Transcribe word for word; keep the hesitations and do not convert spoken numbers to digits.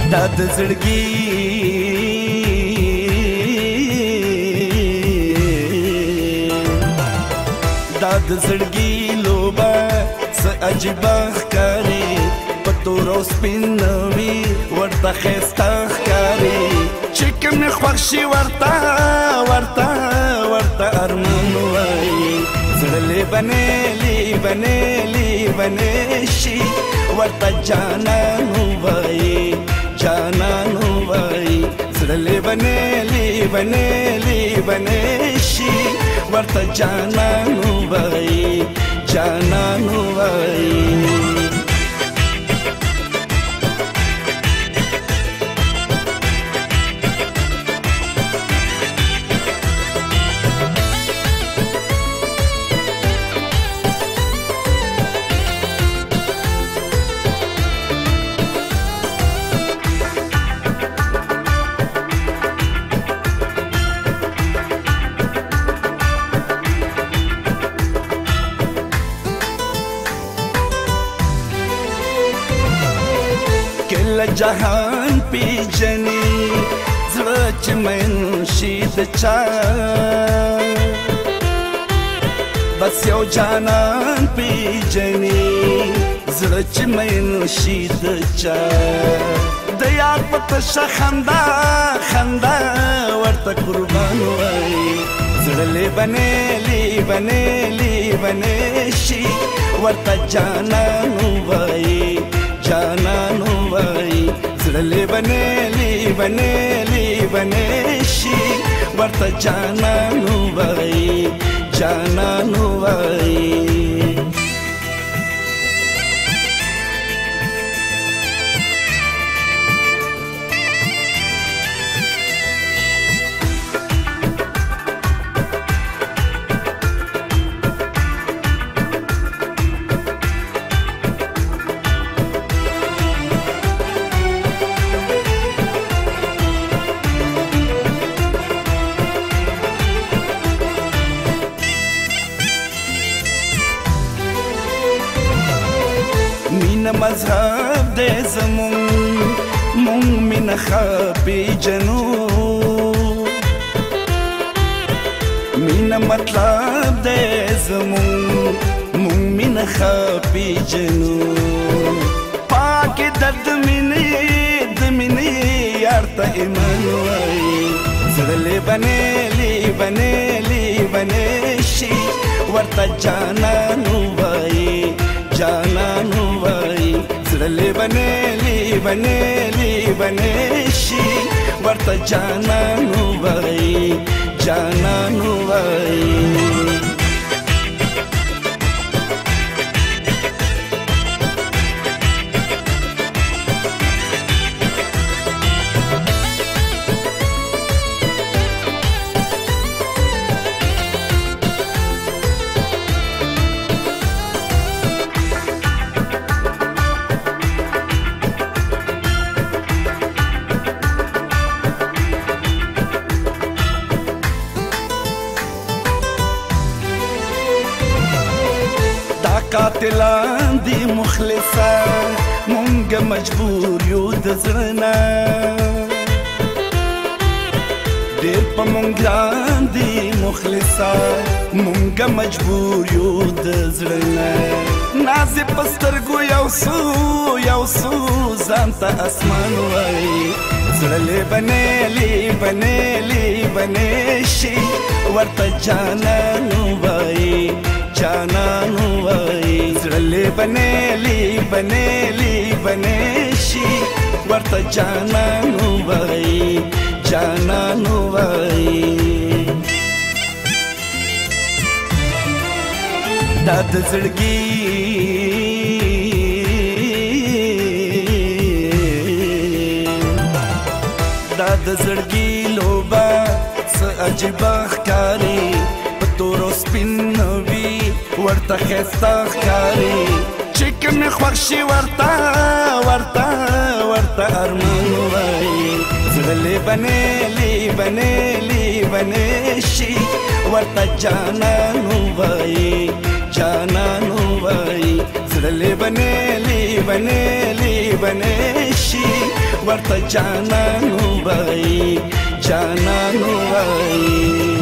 دا د زړګي دا د زړګي لوبه څه عجیبه ښکاري په تور او سپین وي ورته ښایسته ښکاري چې کوم مې خوښ شي ورته ورته ورته ارمان وایي زړه لیونی لیونی لیونی شي ورته جانان وایي جانان وایي زړه لیونی لیونی لیونی شي ورته جانان وایي جانان وایي کله جهان پیژني زړه چې مین شي د چا بس یو جانان پیژني زړه چې مین شي د چا د یار په تشه خندا خندا ورته قربان وایي زړه لیونی لیونی لیونی شي ورته جانان وایي جانان وایي زړه لیونی لیونی لیونی شي ورته جانان وایي جانان وایي مینه مذهب دی زمون مونږ مینه ښه پیژنو مینه مطلب دی زمون مونږ مینه ښه پیژنو پاکې درد مینې د مینې یار ته ایمان وایي زړه لیونی لیونی لیونی شي ورته جانان وایي جانان وایي زړه لیونی لیونی لیونی شي ورته جانان وایي جانان وایي قاتلان دی مخلصه مونږ مجبور یو د زړه نه ډېر په مونږ ګران دی مخلصه مونږ مجبور یو د زړه نه نازې په سترګو یو څو یو څو ځان ته اسمان وایي زړه لیونی لیونی لیونی شي ورته جانان وایي جانان وایي زړه لیونی لیونی لیونی شي ورته جانان وایي جانان وایي دا د زړګي دا د زړګي لوبه څه عجیبه ښکاري په تور او سپین وي ورته ښایسته ښکاري چې کوم مې خوښ شي ورته ورته ورته ارمان وایي زړه لیونی لیونی لیونی شي ورته جانان وایي جانان وایي زړه لیونی لیونی لیونی شي ورته جانانو وای جانانو وای